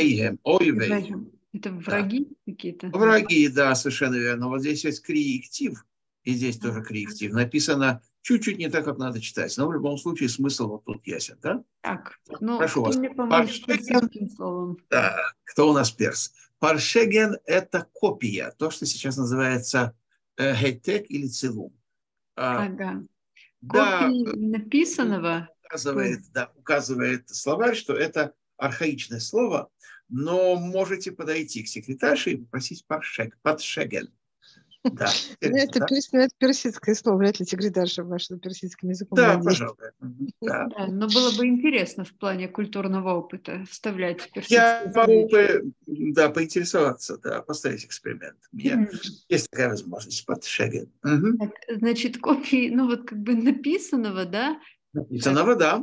Это враги какие-то? Враги, да, совершенно верно. Вот здесь есть криектив, и здесь тоже криектив. Написано чуть-чуть не так, как надо читать. Но в любом случае смысл вот тут ясен, да? Так, ну, прошу вас. Мне поможет с персидским словом? Да, кто у нас перс? Паршеген – это копия, то, что сейчас называется хейтек или цилум. Ага. Копия написанного. Указывает словарь, что это архаичное слово, но можете подойти к секретарше и попросить подшеген. Да, это персидское слово, вряд ли секретарша вашего персидским языком. Да, пожалуйста. Да, но было бы интересно в плане культурного опыта вставлять персидское. Я могу поинтересоваться, поставить эксперимент. У меня есть такая возможность подшеген. Значит, копии, ну вот как бы написанного, да? Написанного, да.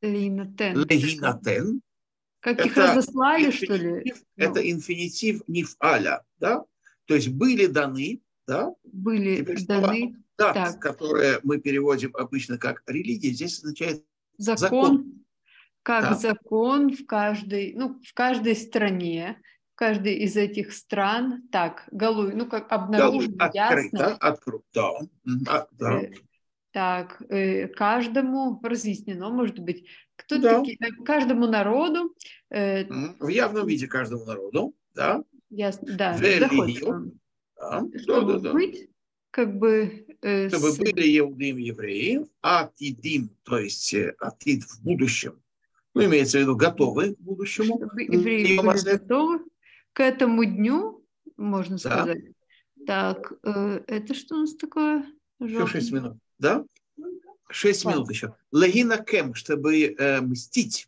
Легинатен. Как их разослали, что ли? Это инфинитив нифаля, да? То есть были даны, да? Были даны. Дат, которые мы переводим обычно как религия, здесь означает закон. Как закон в каждой стране, в каждой из этих стран, так, галуй, ну как обнаружено, ясно. Открыт, да. Так, каждому разъяснено, может быть, каждому народу. В явном виде каждому народу, да. Ясно, да, доходит. Чтобы быть, как бы... Чтобы были иудеи евреи, атидим, то есть атид в будущем, ну, имеется в виду готовы к будущему. Чтобы евреи были готовы к этому дню, можно сказать. Так, это что у нас такое? Еще 6 минут. Да? 6 минут еще. Лагина кем, чтобы мстить.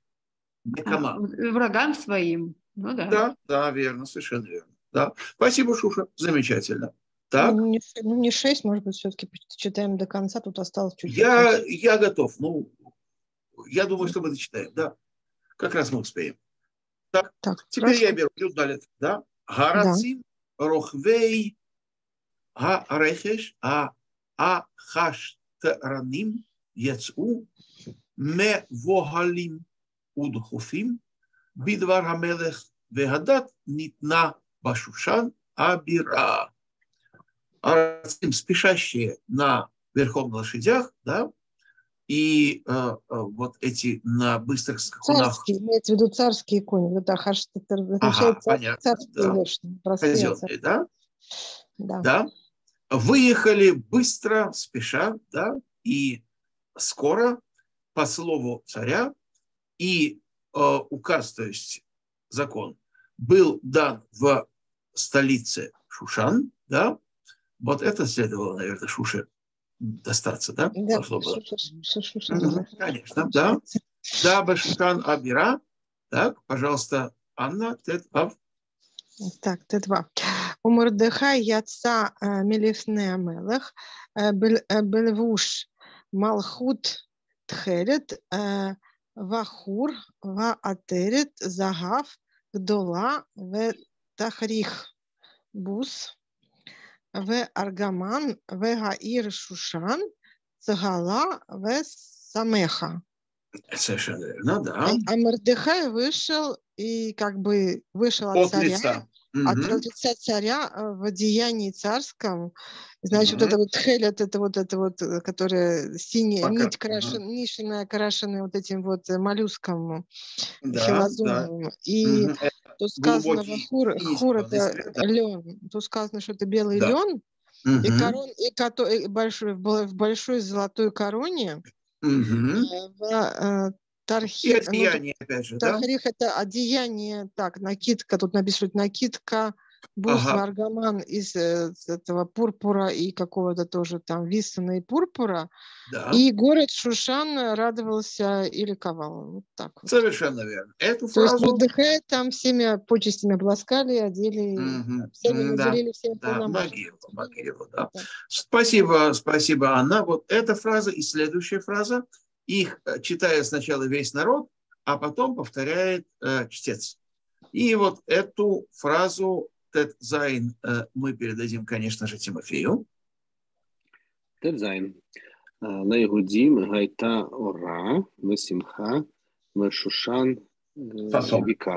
Врагам своим. Ну да. Да, верно, совершенно верно. Да. Спасибо, Шуша. Замечательно. Так. Ну, не 6, может быть, все-таки читаем до конца, тут осталось чуть-чуть. Я готов. Ну, я думаю, что мы дочитаем, да. Как раз мы успеем. Так, теперь я беру Юд Далет, да. Гарацим рохвей гарехеш ахаштраним яцу мевогалим удхуфим бидвар хамелех вегадат нитна башушан абира. Арацим, спешащие на верхом лошадях, да, и вот эти на быстрых скакунах. Царские, имеется в виду царские кони. Вот Ахаш означает царские лошади. Казенные, да? Да. Да. Выехали быстро, спеша, да, и скоро по слову царя, и указ, то есть закон, был дан в столице Шушан, да. Вот это следовало, наверное, Шуше достаться, да? Да, конечно, да. Да, Башушан Абира. Так, пожалуйста, Анна, Тет-Ав. Так, Тет-Ав. У Мордехай яца милифне амелех белевуш малхут тхелет вахур ваатерет загав гдола ветахрих бус Аргаман, Гаир Шушан, Цагала, Самеха. Совершенно верно, да. А Мордехай вышел и как бы вышел от царя, от лица царя в одеянии царском. Значит, вот это вот хелет, это вот, которая синяя, нить нишенная, окрашенная вот этим вот моллюском хилозоновым. И тут сказано, хур это лен. Тут сказано, что это белый лен, и большой, в большой золотой короне. И одеяние, опять же, да? Тахрих это одеяние, так, накидка, тут написано накидка, бус, аргаман из этого пурпура и какого-то тоже там висана и пурпура. Да. И город Шушан радовался и ликовал. Вот так вот. Совершенно верно. Эту То фразу... есть Мордехай там всеми почестями обласкали, одели, наделили всеми полномочиями. Могилу, да. Спасибо, Анна. Вот эта фраза и следующая фраза. Их читает сначала весь народ, а потом повторяет чтец. И вот эту фразу Тет Зайн мы передадим, конечно же, Тимофею. Тет Зайн. ליהודים הייתה אורה ושמחה ושושן ויקר.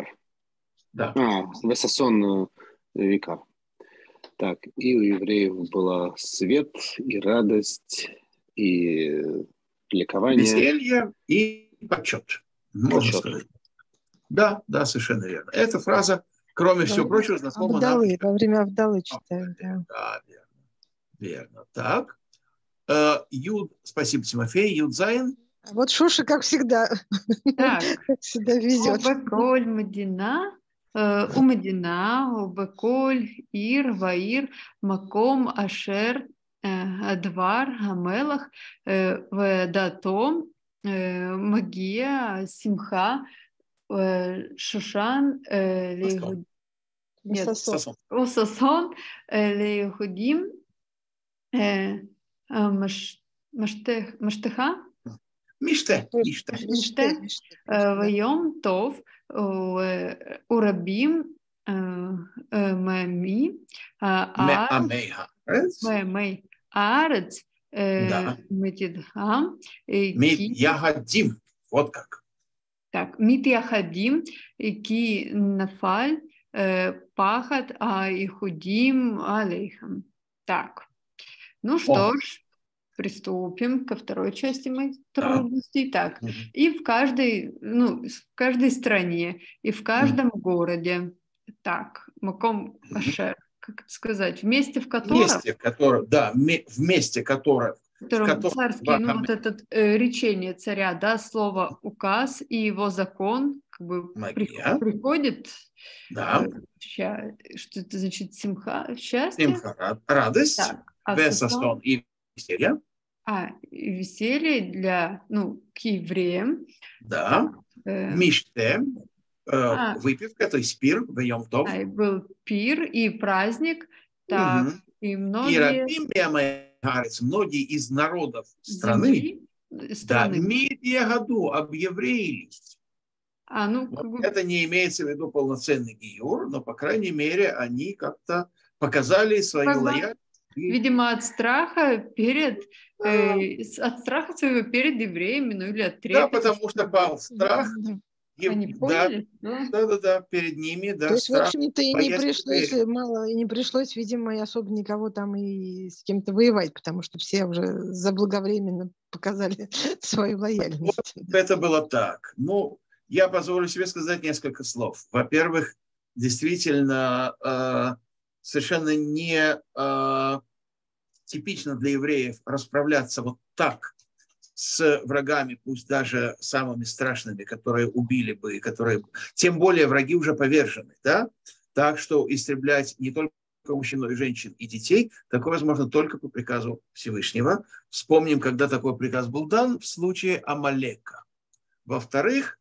וששון векар. Так, и у евреев была свет, и радость, и ликование. Веселье и почет, можно сказать. Да, совершенно верно. Эта фраза, кроме всего прочего, знакома нам. Во время Авдалы читаем. Да, верно. Так. Юд, спасибо, Тимофей. Юд Зайн. А вот Шуша, как всегда, так. как всегда везет. Беколь Медина, у Медина, у Беколь Ир, Ваир, Маком, Ашер, Адвар, Гамелах, Ведатом, Магия, Симха, Шушан, Усасон, Леюхудим, Маштеха? Миште. Вайом Тов, Урабим, Мами, Мэй, Арец, Митидхам, Митьяхадим. Вот как. Так, Митьяхадим, Ки Нафаль, Пахат, Ихудим, Алейхам. Так. Ну что ж, приступим ко второй части моих трудностей. Так, и в каждой стране, и в каждом городе. Так, Маком Ашер, как это сказать, в месте котором царский, вот это речение царя, да, слово указ и его закон, как бы приходит. Да. Что это значит? Симха, счастье? Симха, радость. Так. Весасон и веселье. Веселье к евреям. Да. Миште, выпивка, то есть пир, вайом тов. Был пир и праздник. Так, и И рабим беамаарец, многие из народов страны, да, медиа году объевреились. Это не имеется в виду полноценный гиюр, но, по крайней мере, они как-то показали свою лояльность. Видимо, от страха своего перед евреями, ну или от трепета. Да, потому что пал страх. Они поняли? Да, перед ними, да. То есть, в общем-то, и не пришлось, видимо, и особо никого там и с кем-то воевать, потому что все уже заблаговременно показали свою лояльность. Вот это было так. Ну, я позволю себе сказать несколько слов. Во-первых, действительно, совершенно не типично для евреев расправляться вот так с врагами, пусть даже самыми страшными, которые убили бы, которые, тем более враги уже повержены, да? Так что истреблять не только мужчин, но и женщин и детей, такое возможно только по приказу Всевышнего. Вспомним, когда такой приказ был дан в случае Амалека. Во-вторых,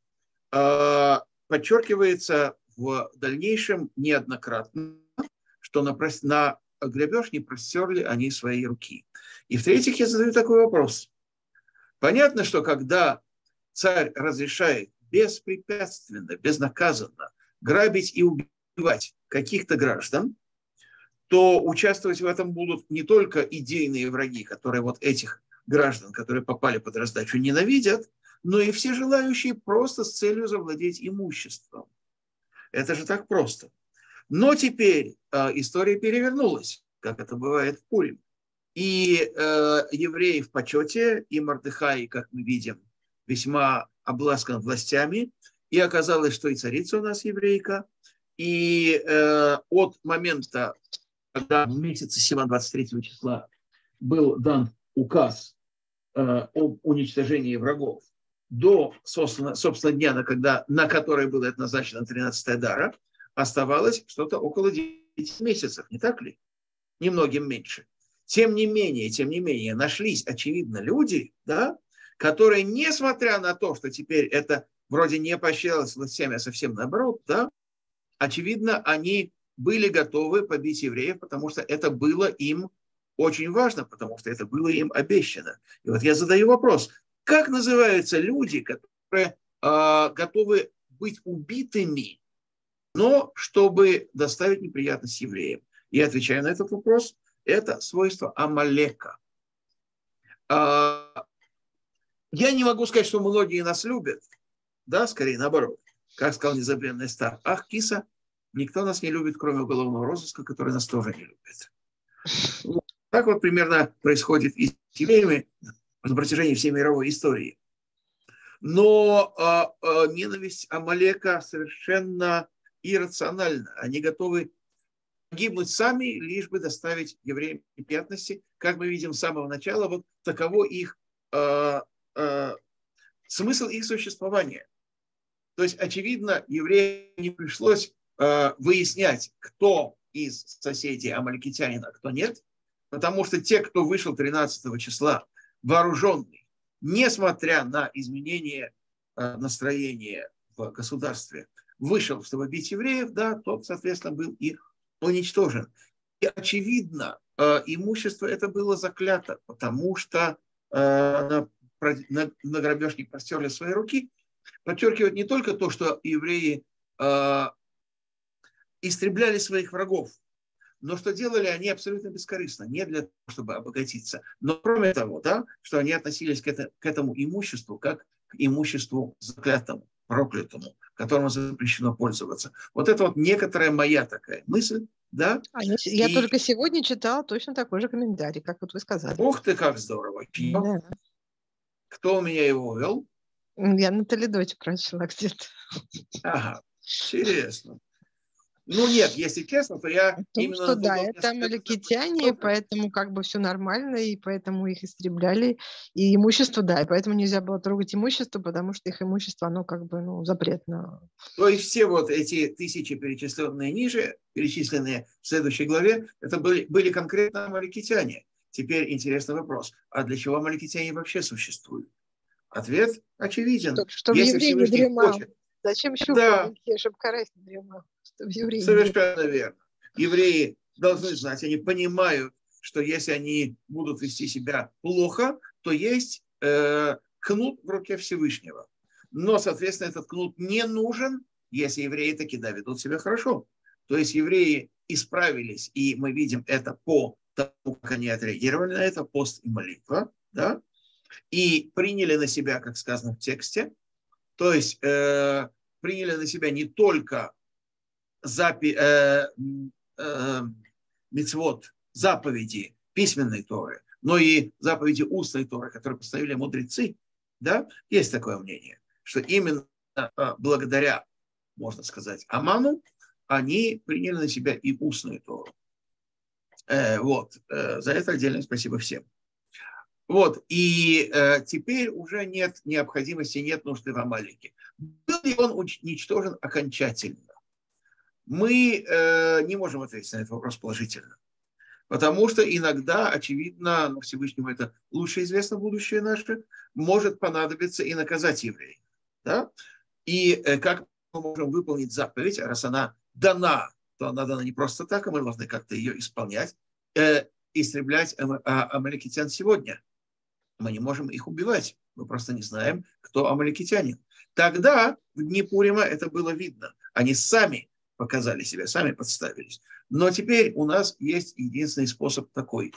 подчеркивается в дальнейшем неоднократно, что на грабеж не простерли они свои руки. И в-третьих, я задаю такой вопрос. Понятно, что когда царь разрешает беспрепятственно, безнаказанно грабить и убивать каких-то граждан, то участвовать в этом будут не только идейные враги, которые вот этих граждан, которые попали под раздачу, ненавидят, но и все желающие просто с целью завладеть имуществом. Это же так просто. Но теперь история перевернулась, как это бывает в Пурим. И евреи в почете, и Мордехай, как мы видим, весьма обласкан властями. И оказалось, что и царица у нас еврейка. И от момента, когда в месяце Сиван 23 числа был дан указ об уничтожении врагов, до, собственно, дня, на который было это назначено 13-я дара, оставалось что-то около 9 месяцев, не так ли? Немногим меньше. Тем не менее, нашлись, очевидно, люди, да, которые, несмотря на то, что теперь это вроде не поощрялось властями, а совсем наоборот, да, очевидно, они были готовы побить евреев, потому что это было им очень важно, потому что это было им обещано. И вот я задаю вопрос, как называются люди, которые готовы быть убитыми, но чтобы доставить неприятность евреям? Я отвечаю на этот вопрос. Это свойство Амалека. Я не могу сказать, что многие нас любят. Да, скорее наоборот. Как сказал незабвенный Став. Ах, киса, никто нас не любит, кроме уголовного розыска, который нас тоже не любит. Так вот примерно происходит и с евреями на протяжении всей мировой истории. Но ненависть Амалека совершенно иррациональна. Они готовы погибнуть сами, лишь бы доставить евреям неприятности. Как мы видим с самого начала, вот таково их смысл их существования. То есть, очевидно, евреям не пришлось выяснять, кто из соседей амаликитянин, а кто нет, потому что те, кто вышел 13 числа вооруженный, несмотря на изменение настроения в государстве, вышел, чтобы бить евреев, да, тот, соответственно, был и уничтожен. И, очевидно, имущество это было заклято, потому что на грабеж не простерли свои руки. Подчеркивает не только то, что евреи истребляли своих врагов, но что делали они абсолютно бескорыстно, не для того, чтобы обогатиться, но кроме того, да, что они относились к этому имуществу как к имуществу заклятому, проклятому, которому запрещено пользоваться. Вот это вот некоторая моя такая мысль, да. Я только сегодня читала точно такой же комментарий, как вот вы сказали. Ух ты, как здорово. Да. Кто у меня его вел? Я на Толедоте прочла где-то. Ага, интересно. Ну нет, если честно, то я именно... Что да, это амаликитяне, поэтому как бы все нормально, и поэтому их истребляли. И имущество, да, и поэтому нельзя было трогать имущество, потому что их имущество, оно как бы, запретно. То есть все вот эти 1000 перечисленные ниже, перечисленные в следующей главе, это были конкретно амаликитяне. Теперь интересный вопрос. А для чего амаликитяне вообще существуют? Ответ очевиден. Чтобы еврей не дремал. Зачем щупать, чтобы карась не дремал? Совершенно верно. Евреи должны знать, они понимают, что если они будут вести себя плохо, то есть кнут в руке Всевышнего. Но, соответственно, этот кнут не нужен, если евреи таки ведут себя хорошо. То есть евреи исправились, и мы видим это по тому, как они отреагировали на это, пост и молитва, да? И приняли на себя, как сказано в тексте, то есть приняли на себя не только мицвот, заповеди письменной Торы, но и заповеди устной Торы, которые постановили мудрецы. Да? Есть такое мнение, что именно благодаря, можно сказать, Аману, они приняли на себя и устную Тору. За это отдельное спасибо всем. И теперь уже нет необходимости, нет нужды в Амалеке. Был ли он уничтожен окончательно? Мы не можем ответить на этот вопрос положительно. Потому что иногда, очевидно, Всевышнему это лучше известно будущее наше, может понадобиться и наказать евреев. Да? И как мы можем выполнить заповедь, раз она дана, то она дана не просто так, а мы должны как-то ее исполнять, истреблять амалекитян сегодня. Мы не можем их убивать, мы просто не знаем, кто амалекитянин. Тогда в дни Пурима это было видно. Они сами показали себя, сами подставились. Но теперь у нас есть единственный способ такой.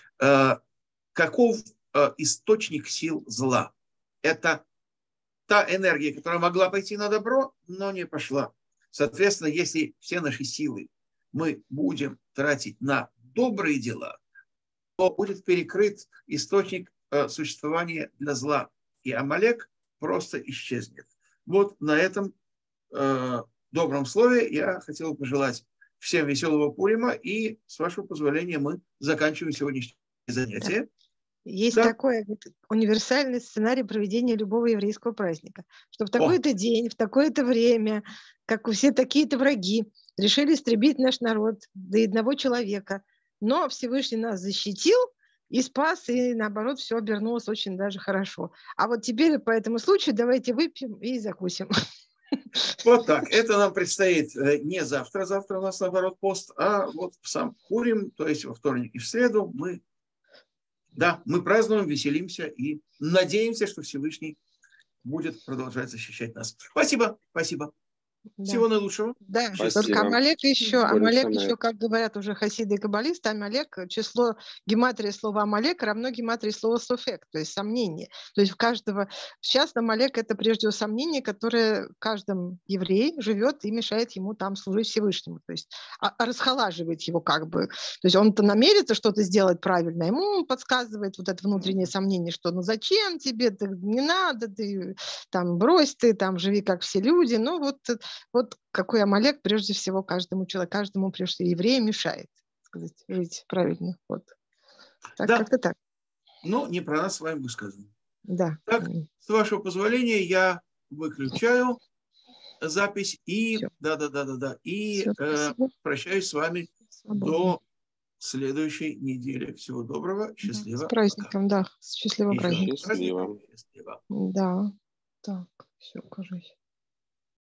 Каков источник сил зла? Это та энергия, которая могла пойти на добро, но не пошла. Соответственно, если все наши силы мы будем тратить на добрые дела, то будет перекрыт источник существования для зла. И Амалек просто исчезнет. На этом добром слове я хотел пожелать всем веселого Пурима, и, с вашего позволения, мы заканчиваем сегодняшнее занятие. Да. Есть такой универсальный сценарий проведения любого еврейского праздника, что в такой-то день, в такое-то время, как все такие-то враги, решили истребить наш народ до одного человека, но Всевышний нас защитил и спас, и наоборот все обернулось очень даже хорошо. А вот теперь по этому случаю давайте выпьем и закусим. Так. Это нам предстоит не завтра. Завтра у нас, наоборот, пост, а в сам Пурим, то есть во вторник и в среду мы празднуем, веселимся и надеемся, что Всевышний будет продолжать защищать нас. Спасибо. Да. Всего наилучшего. Да, только Амалек еще, как говорят уже хасиды и каббалисты, Амалек, число гематрии слова Амалек равно гематрии слова софек, то есть сомнение. То есть сейчас Амалек это прежде всего сомнение, которое в каждом еврее живет и мешает ему там служить Всевышнему, то есть расхолаживает его как бы. То есть он-то намерится что-то сделать правильно, ему подсказывает вот это внутреннее сомнение, что зачем тебе, не надо, ты там брось, ты там живи как все люди, вот какой Амалек прежде всего каждому человеку, каждому прежде всего еврею мешает, сказать, жить правильно. Как-то так. Не про нас с вами высказано. Да. Так, с вашего позволения, я выключаю запись и прощаюсь с вами до следующей недели. Всего доброго, счастливо. С праздником, счастливого праздника. Счастливо. Да, так, все, кажись.